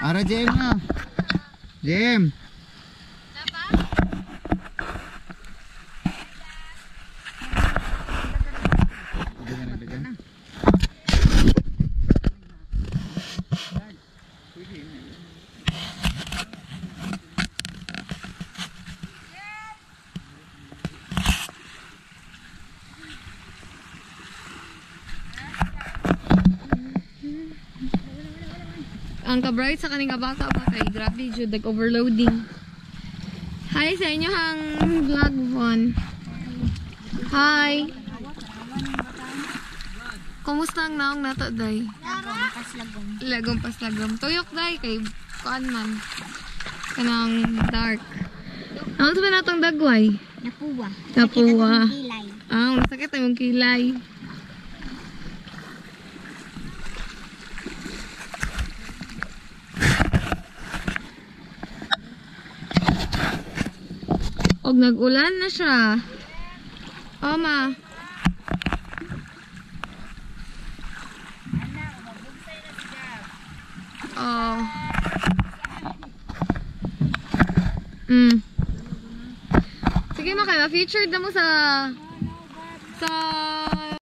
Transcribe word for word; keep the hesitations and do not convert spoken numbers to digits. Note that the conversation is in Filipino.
Ara Jem na. Jem. Ang ka-bright sa kaning kabaka pa kay grabe jud nag-overloading. Hi sa inyo hang vlog one. Hi. Kumusta ang naong nato day? Lagom pas lagom. Lagom pas lagom. Tuyok day kay kuan man. Kanang dark. Ano ba natong dagway? Napuwa. Napuwa. Sakit ang kilay. Ah, sakit ang kilay. Og nag-ulan na siya. Oh, ma. Oh. Mm. Sige, ma, kaya featured na mo sa sa